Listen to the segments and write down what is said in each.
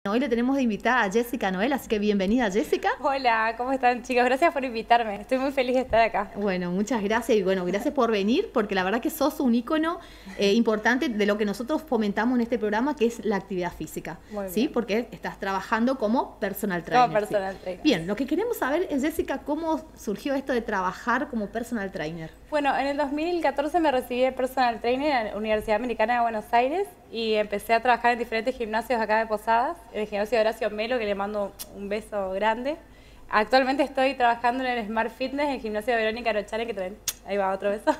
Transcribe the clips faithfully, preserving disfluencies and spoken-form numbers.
Hoy le tenemos de invitada a Jessica Noel, así que bienvenida, Jessica. Hola, ¿cómo están, chicos? Gracias por invitarme. Estoy muy feliz de estar acá. Bueno, muchas gracias y bueno, gracias por venir, porque la verdad que sos un ícono eh, importante de lo que nosotros fomentamos en este programa, que es la actividad física. Muy ¿sí? Bien. Porque estás trabajando como personal trainer. Como personal ¿sí? trainer. Bien, lo que queremos saber es, Jessica, ¿cómo surgió esto de trabajar como personal trainer? Bueno, en el dos mil catorce me recibí de personal trainer en la Universidad Americana de Buenos Aires y empecé a trabajar en diferentes gimnasios acá de Posadas, en el gimnasio de Horacio Melo, que le mando un beso grande. Actualmente estoy trabajando en el Smart Fitness, en el gimnasio de Verónica Arochane, que también, ahí va otro beso.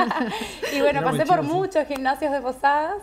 Y bueno, Era pasé por chido, muchos sí. gimnasios de Posadas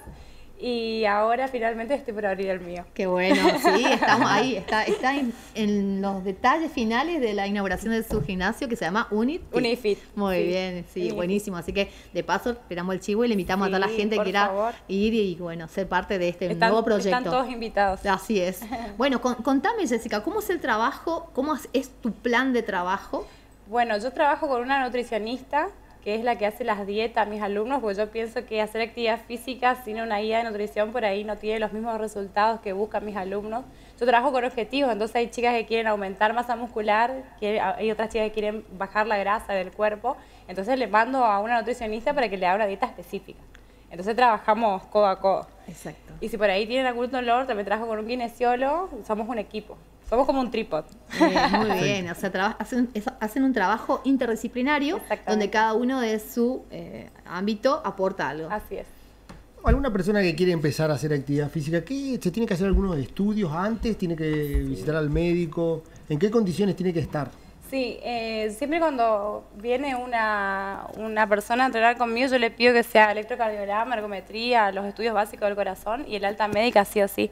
y ahora finalmente estoy por abrir el mío. Qué bueno, sí, estamos ahí, está, está en, en los detalles finales de la inauguración de su gimnasio que se llama Unit. Unifit. Muy sí. bien, sí, Unifit. Buenísimo. Así que de paso esperamos el chivo y le invitamos Sí, a toda la gente que quiera favor. ir y bueno, ser parte de este están, nuevo proyecto. Están todos invitados. Así es. Bueno, con, contame, Jessica, ¿cómo es el trabajo? ¿Cómo es tu plan de trabajo? Bueno, yo trabajo con una nutricionista que es la que hace las dietas a mis alumnos, porque yo pienso que hacer actividad física sin una guía de nutrición por ahí no tiene los mismos resultados que buscan mis alumnos. Yo trabajo con objetivos, entonces hay chicas que quieren aumentar masa muscular, que hay otras chicas que quieren bajar la grasa del cuerpo, entonces le mando a una nutricionista para que le haga una dieta específica. Entonces trabajamos codo a codo. Exacto. Y si por ahí tienen algún dolor, también trabajo con un kinesiólogo, somos un equipo. Somos como un trípode. Bien, muy bien, o sea, hacen, hacen un trabajo interdisciplinario donde cada uno de su eh, ámbito aporta algo. Así es. Alguna persona que quiere empezar a hacer actividad física, ¿qué, ¿se tiene que hacer algunos estudios antes? ¿Tiene que sí. visitar al médico? ¿En qué condiciones tiene que estar? Sí, eh, siempre cuando viene una, una persona a entrenar conmigo, yo le pido que sea electrocardiograma, ergometría, los estudios básicos del corazón y el alta médica sí o sí.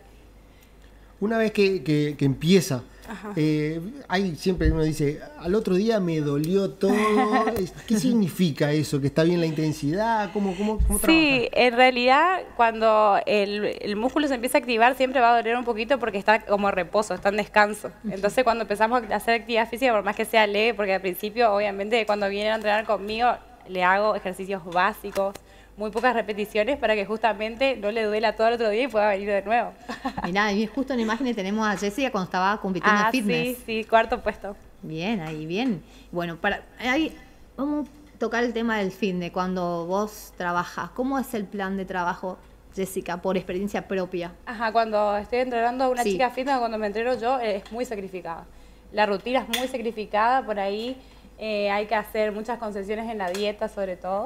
Una vez que, que, que empieza, eh, hay siempre uno dice, al otro día me dolió todo. ¿Qué significa eso? ¿Que está bien la intensidad? ¿Cómo, cómo, cómo sí, trabaja? En realidad cuando el, el músculo se empieza a activar siempre va a doler un poquito porque está como reposo, está en descanso. Entonces cuando empezamos a hacer actividad física, por más que sea leve, porque al principio obviamente cuando vienen a entrenar conmigo le hago ejercicios básicos, muy pocas repeticiones para que justamente no le duela todo el otro día y pueda venir de nuevo. Mirá, y justo en imagen tenemos a Jessica cuando estaba compitiendo ah, en fitness. sí, sí, cuarto puesto. Bien, ahí bien. Bueno, para ahí vamos a tocar el tema del fitness cuando vos trabajas. ¿Cómo es el plan de trabajo, Jessica, por experiencia propia? Ajá, cuando estoy entrenando a una sí. chica fitness, cuando me entreno yo, es muy sacrificada. La rutina es muy sacrificada, por ahí eh, hay que hacer muchas concesiones en la dieta sobre todo.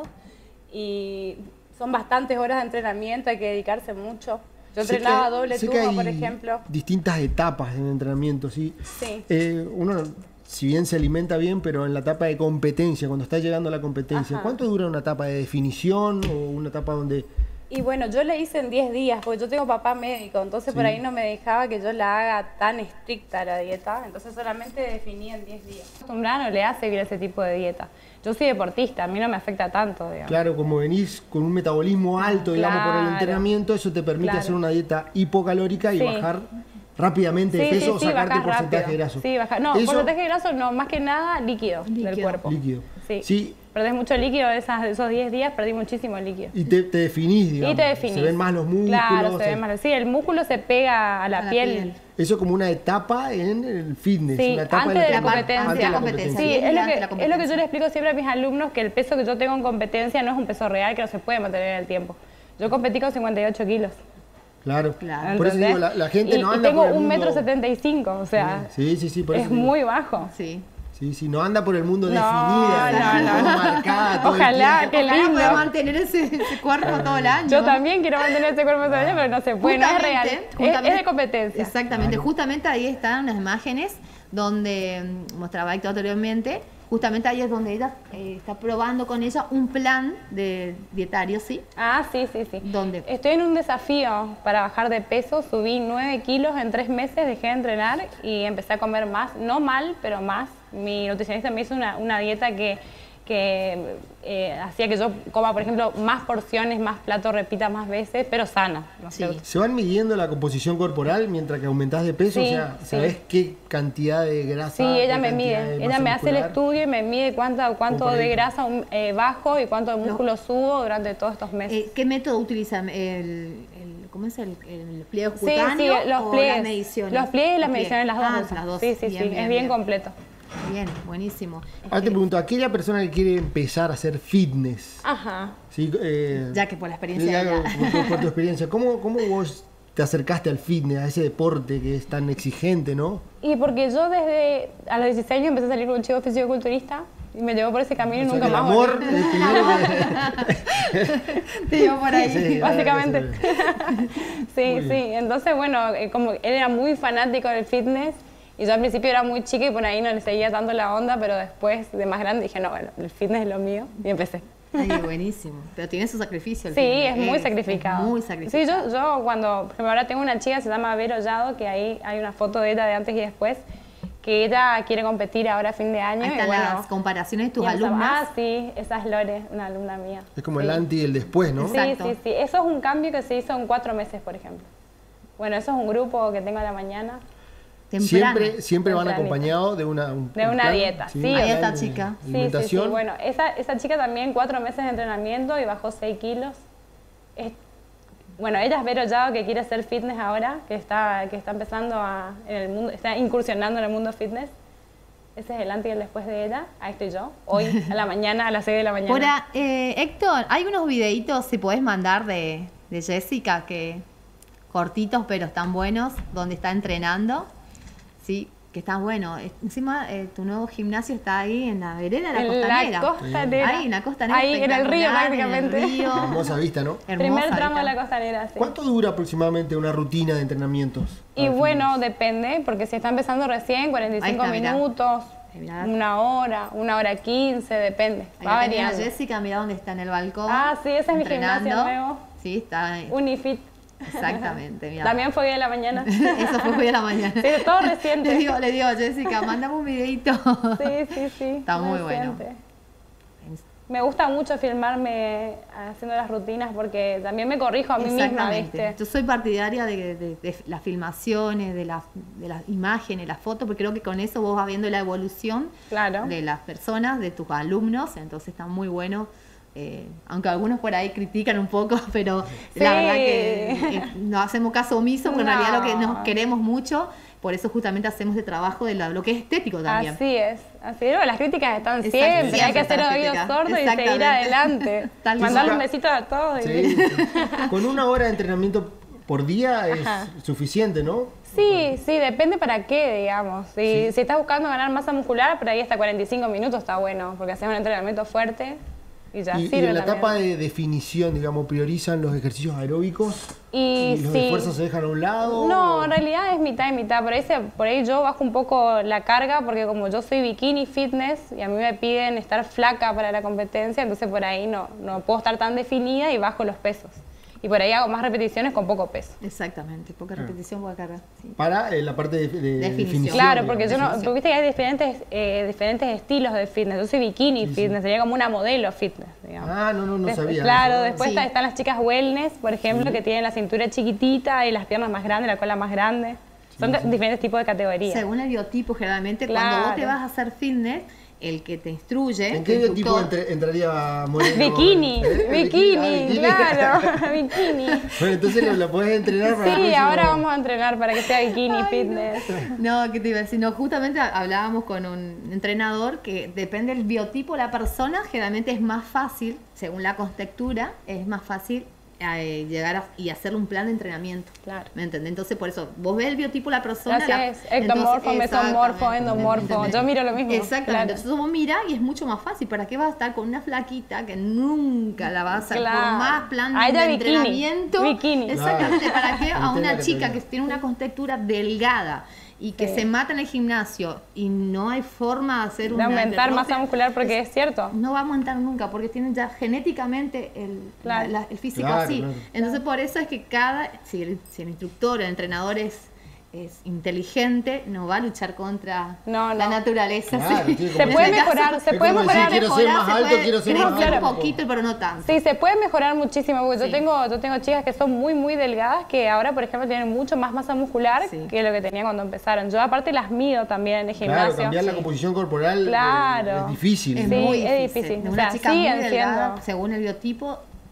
Y son bastantes horas de entrenamiento, hay que dedicarse mucho. Yo sé entrenaba que, doble turno, por ejemplo. Distintas etapas en entrenamiento, ¿sí? Sí. Eh, uno, si bien se alimenta bien, pero en la etapa de competencia, cuando está llegando a la competencia, Ajá. ¿cuánto dura una etapa de definición o una etapa donde...? Y bueno, yo le hice en diez días, porque yo tengo papá médico, entonces sí. por ahí no me dejaba que yo la haga tan estricta la dieta, entonces solamente definí en diez días. Acostumbrada no le hace seguir ese tipo de dieta. Yo soy deportista, a mí no me afecta tanto, digamos. Claro, como venís con un metabolismo alto, digamos, claro, por el entrenamiento, eso te permite claro. hacer una dieta hipocalórica y sí. bajar rápidamente de sí, peso sí, o sí, sacarte porcentaje rápido. de graso. Sí, bajar. No, eso, porcentaje de graso no, más que nada líquido, líquido. del cuerpo. Líquido. Sí. sí. Perdés mucho líquido, de, esas, de esos diez días perdí muchísimo líquido. Y te, te definís, digamos. Y te definís. Se ven más los músculos. Claro, se ven más. Sí, el músculo se pega a la, a la piel. piel. Eso como una etapa en el fitness. Sí, una etapa antes de la etapa, competencia. Antes de la competencia. Sí, Bien, es lo, antes que, de la competencia. es lo que yo le explico siempre a mis alumnos, que el peso que yo tengo en competencia no es un peso real, que no se puede mantener en el tiempo. Yo competí con cincuenta y ocho kilos. Claro, claro. Por eso digo, la, la gente y, no y anda tengo por el un mundo... metro setenta y cinco, o sea, sí, sí, sí, por es eso digo. muy bajo. Sí. Sí, sí, no anda por el mundo No, definida, no, no, no. marcada todo Ojalá, el qué Ojalá lindo. poder mantener ese, ese cuerpo todo el año. Yo también quiero mantener ese cuerpo todo el año, pero no se puede, no es real. Es, es de competencia. Exactamente, Claro. justamente ahí están unas imágenes donde mm, mostraba Héctor anteriormente. Justamente ahí es donde ella eh, está probando con ella un plan de dietario, ¿sí? Ah, sí, sí, sí. ¿Dónde? Estoy en un desafío para bajar de peso. Subí nueve kilos en tres meses, dejé de entrenar y empecé a comer más. No mal, pero más. Mi nutricionista me hizo una, una dieta que, que eh, hacía que yo coma, por ejemplo, más porciones, más platos, repita más veces, pero sana. ¿no Sí. sé? ¿Se van midiendo la composición corporal mientras que aumentás de peso? Sí, o sea, sí. ¿sabés qué cantidad de grasa? Sí, ella qué me cantidad mide. de Ella masa me hace el muscular? estudio y me mide cuánto, cuánto por de ahí. grasa eh, bajo y cuánto de músculo subo durante todos estos meses. Eh, ¿Qué método utiliza? El, el ¿cómo es el, el pliego Sí, cutáneo sí, los o pliegues. las mediciones? Los pliegues y las Los mediciones, las dos Ah, cosas. las dos. Sí, sí, Bien, sí, bien, es bien, bien. completo. Bien, buenísimo. Ahora te pregunto, aquella persona que quiere empezar a hacer fitness, Ajá. ¿sí? Eh, Ya que por la experiencia ya, de ella. por, por tu experiencia, ¿cómo, ¿cómo vos te acercaste al fitness, a ese deporte que es tan exigente, ¿no? Y porque yo desde a los dieciséis años empecé a salir con un chico físico-culturista y me llevó por ese camino y O sea, nunca que el más amor volví. es primero que... Te llevo por ahí. Sí, Básicamente. Sí, Muy sí. bien. Entonces, bueno, eh, como él era muy fanático del fitness y yo al principio era muy chica y por ahí no le seguía tanto la onda, pero después de más grande dije, no, bueno, el fitness es lo mío y empecé. Ay, buenísimo. Pero tiene su sacrificio. el Sí, fitness. es muy sacrificado. es muy Sí, sacrificado. yo, yo cuando, por ejemplo, ahora tengo una chica, se llama Vero Llado, que ahí hay una foto de ella de antes y después, que ella quiere competir ahora a fin de año. Ahí y están bueno, las comparaciones de tus y empezamos- alumnas. Ah, sí, esa es Lore, una alumna mía. Es como Sí. el anti y el después, ¿no? Sí, Exacto. sí, sí. Eso es un cambio que se hizo en cuatro meses, por ejemplo. Bueno, eso es un grupo que tengo a la mañana. Temprano. Siempre, siempre van Tempranito. acompañados de una, un- De un una plan, dieta, sí. un Ahí plan está, de chica. Sí, sí, sí. alimentación. Bueno, esa, esa chica también cuatro meses de entrenamiento y bajó seis kilos. Es- bueno, ella es Vero Llado, que quiere hacer fitness ahora, que está, que está empezando a, en el mundo, está incursionando en el mundo fitness. Ese es el antes y el después de ella. Ahí estoy yo, hoy a la mañana, a las seis de la mañana. Por a- eh, Héctor, hay unos videitos, si podés mandar, de, de Jessica, que cortitos pero están buenos, donde está entrenando. Sí, que está bueno. Es- Encima, eh, tu nuevo gimnasio está ahí en la vereda de la En costanera. la costanera. Ahí, en la costanera. Ahí, en el río espectacular, prácticamente. En el río. Hermosa vista, ¿no? Hermosa Primer tramo vista. de la costanera, sí. ¿Cuánto dura aproximadamente una rutina de entrenamientos? Y al bueno, fitness? depende, porque si está empezando recién, cuarenta y cinco Ahí está, mirá. minutos, Ahí, mirá. una hora, una hora quince, depende. Ahí Va la tenés a variando. Jessica, mirá dónde está en el balcón. Ah, sí, ese es mi entrenando. gimnasio nuevo. Sí, está ahí. Unifit. Exactamente, mira. También fue hoy de la mañana. Eso fue hoy a la mañana. Sí, todo reciente. Le digo, le digo a Jessica, mándame un videito. Sí, sí, sí. Está muy bueno. reciente. Me gusta mucho filmarme haciendo las rutinas porque también me corrijo a mí misma, Exactamente. ¿viste? Yo soy partidaria de, de- de las filmaciones, de las, de las imágenes, las fotos, porque creo que con eso vos vas viendo la evolución Claro. de las personas, de tus alumnos, entonces está muy bueno. Eh, aunque algunos por ahí critican un poco, pero Sí. la verdad que eh, no hacemos caso omiso, porque en No. realidad lo que nos queremos mucho, por eso justamente hacemos el trabajo de la- lo que es estético también. Así es, así es. Las críticas están Exacto, siempre, hay siempre que hacer están las oídos críticas. sordos y seguir Exactamente. adelante. Tal Mandarle cual. un besito a todos. y- Sí. Con una hora de entrenamiento por día es Ajá. suficiente, ¿no? Sí, sí, depende para qué, digamos. Si, si estás buscando ganar masa muscular, por ahí hasta cuarenta y cinco minutos está bueno, porque haces un entrenamiento fuerte y ya Y, y sirve en la también. etapa de definición, digamos, priorizan los ejercicios aeróbicos Y los sí. de fuerza se dejan a un lado. No, en realidad es mitad y mitad. Por ahí, se- por ahí yo bajo un poco la carga porque como yo soy bikini fitness y a mí me piden estar flaca para la competencia, entonces por ahí no, no puedo estar tan definida y bajo los pesos. Y por ahí hago más repeticiones con poco peso. Exactamente, poca repetición, poca carga. Sí. Para eh, la parte de, de Definición. definición. Claro, digamos. porque yo no, porque viste que hay diferentes, eh, diferentes estilos de fitness. Yo soy bikini fitness, sería como una modelo fitness, digamos. Ah, no, no, no Des- sabía. Claro, eso. después Sí. está- están las chicas wellness, por ejemplo, que tienen la cintura chiquitita y las piernas más grandes, la cola más grande. Son ca- diferentes tipos de categorías. Según el biotipo, generalmente, Claro. cuando vos te vas a hacer fitness, el que te instruye, ¿En qué el biotipo instructor- entre- entraría Moreno? Bikini, ¿Eh? bikini, Ah, claro, bikini. Bueno, entonces lo, lo podés entrenar para el Sí, próximo- ahora vamos a entrenar para que sea bikini fitness. No, ¿qué te iba a decir? No, justamente hablábamos con un entrenador que depende del biotipo de la persona, generalmente es más fácil, según la contextura, es más fácil eh, llegar a- y hacerle un plan de entrenamiento. Claro. ¿Me entendés? Entonces, por eso, vos ves el biotipo de la persona. Así la- es, ectomorfo, entonces, mesomorfo, exactamente, endomorfo. ¿entendés? Yo miro lo mismo. Exactamente. claro. Entonces vos mirás y es mucho más fácil. ¿Para qué vas a estar con una flaquita que nunca la vas a hacer Claro. por más plan A ella de bikini, entrenamiento? bikini. Exactamente. Claro. ¿Para qué a Entiendo una la chica categoría. que tiene una contextura delgada y que Sí. se mata en el gimnasio y no hay forma de hacer De una aumentar hipertrofia, masa muscular porque es cierto. no va a aumentar nunca porque tienen ya genéticamente el, Claro. la- la- el físico Claro, así. claro. Entonces por eso es que cada, si el, si el instructor, el entrenador es, es inteligente, no va a luchar contra No, la no. naturaleza. Claro, sí. sí, Se como puede ese- mejorar, se es puede como decir, mejorar. quiero ser más se alto, puede- quiero ser no, más claro, alto. un poquito, pero no tanto. Sí, se puede mejorar muchísimo, porque Sí. yo tengo yo tengo chicas que son muy, muy delgadas, que ahora, por ejemplo, tienen mucho más masa muscular Sí. que lo que tenían cuando empezaron. Yo, aparte, las mido también en el Claro, gimnasio. cambiar la Sí. composición corporal eh, Claro. es difícil. Es Sí, muy es difícil. difícil. De O una sea, chica siguen muy delgada, siendo. según el biotipo,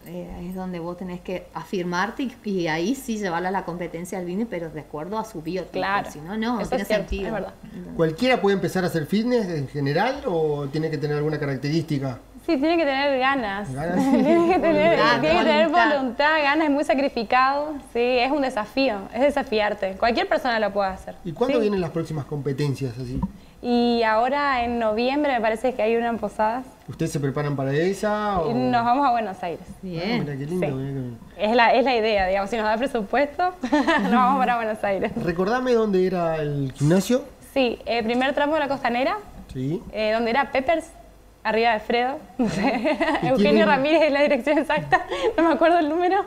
eh, es donde vos tenés que afirmarte y, y ahí sí llevarla a la competencia del business, pero de acuerdo a su biotipo. Claro. Si no, no, no Eso tiene es cierto, sentido. es verdad. ¿Cualquiera puede empezar a hacer fitness en general o tiene que tener alguna característica? Sí, tiene que tener ganas. ¿Ganas? tiene que tener, Voluntad, tiene que tener voluntad. voluntad, ganas, es muy sacrificado. Sí, es un desafío, es desafiarte. Cualquier persona lo puede hacer. ¿Y cuándo Sí. vienen las próximas competencias así? Y ahora en noviembre me parece que hay una en Posadas. ¿Ustedes se preparan para esa? O... Y nos vamos a Buenos Aires. Ah, Bien. mira qué lindo. Sí. Mira qué- Es la, es la idea, digamos, si nos da presupuesto, nos vamos para Buenos Aires. Recordame dónde era el gimnasio. Sí, el primer tramo de la Costanera, Sí. eh, donde era Peppers, arriba de Fredo. No sé. ¿Y Eugenio tienen- Ramírez es la dirección exacta, no me acuerdo el número.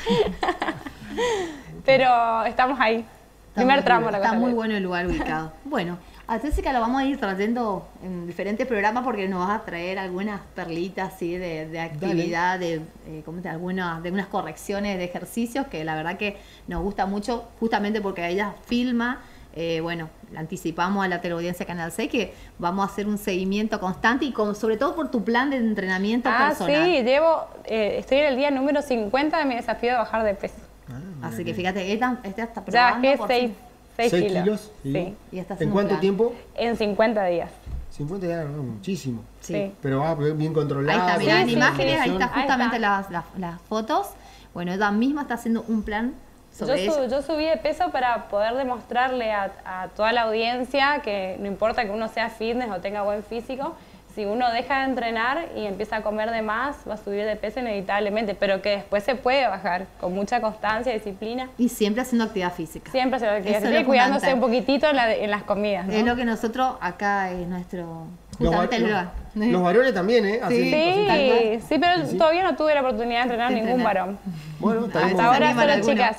Pero estamos ahí. Está Primer muy- tramo de la Está Costanera. muy bueno el lugar ubicado. Bueno, a Jessica lo vamos a ir trayendo en diferentes programas porque nos vas a traer algunas perlitas ¿sí? de, de actividad, de, eh, ¿cómo te- algunas, de unas correcciones de ejercicios que la verdad que nos gusta mucho, justamente porque ella filma. Eh, bueno, le anticipamos a la teleaudiencia Canal seis que vamos a hacer un seguimiento constante y con, sobre todo por tu plan de entrenamiento Ah, personal. sí, llevo, eh, estoy en el día número cincuenta de mi desafío de bajar de peso. Ah, mira Así que qué- fíjate, esta, esta está Ya probando bajé por seis fin. seis ¿Seis kilos. kilos? Sí. Sí, Y está ¿En haciendo un cuánto plan. tiempo? en cincuenta días. cincuenta ya, no, muchísimo. Sí. Sí. Pero va bien controlado. Ahí está, mirá, en sí, imágenes, sí, ahí sí. está Ahí justamente está. Las, las, las fotos. Bueno, ella misma está haciendo un plan Yo, sobre su- ella. yo subí de peso para poder demostrarle a, a toda la audiencia que no importa que uno sea fitness o tenga buen físico, si uno deja de entrenar y empieza a comer de más, va a subir de peso inevitablemente, pero que después se puede bajar con mucha constancia y disciplina. Y siempre haciendo actividad física. Siempre se lo que Eso es lo y cuidándose fundamental. un poquitito en, la- en las comidas, ¿no? Es lo que nosotros acá es nuestro. Los, va- Justamente el lugar. los- los varones también, ¿eh? Hacen- Sí. hacen tal Sí, cual. sí, pero Sí, sí. todavía no tuve la oportunidad de entrenar De ningún entrenar. varón. Bueno, está bien. Hasta ahora animan solo algunos.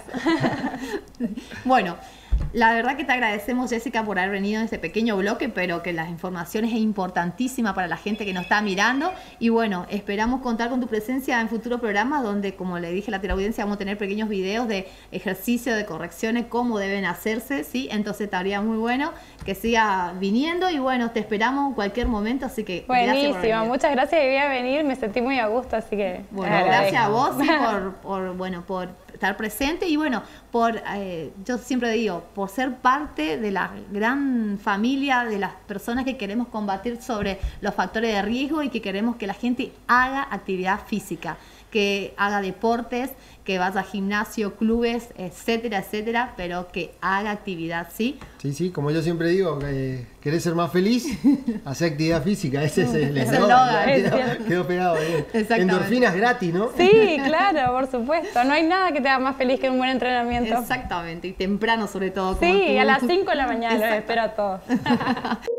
chicas. Bueno, la verdad que te agradecemos, Jessica, por haber venido en este pequeño bloque, pero que las informaciones es importantísima para la gente que nos está mirando. Y bueno, esperamos contar con tu presencia en futuros programas donde, como le dije a la teleaudiencia, vamos a tener pequeños videos de ejercicio, de correcciones, cómo deben hacerse, ¿sí? Entonces estaría muy bueno que siga viniendo y bueno, te esperamos en cualquier momento, así que gracias por Buenísimo, venir. muchas gracias que voy a venir, me sentí muy a gusto, así que Bueno, agradezco. gracias a vos sí, por, por, bueno, por estar presente y bueno, por, eh, yo siempre digo, por ser parte de la gran familia de las personas que queremos combatir sobre los factores de riesgo y que queremos que la gente haga actividad física, que haga deportes, que vaya a gimnasio, clubes, etcétera, etcétera, pero que haga actividad, ¿sí? Sí, sí, como yo siempre digo, que querés ser más feliz, hacer actividad física. Ese es el Es el eslogan. eslogan. Quedó, quedó pegado ahí. Exactamente. Endorfinas gratis, ¿no? Sí, claro, por supuesto. No hay nada que te haga más feliz que un buen entrenamiento. Exactamente, y temprano sobre todo. como Sí, tú. a las cinco de la mañana los Exacto. espero a todos.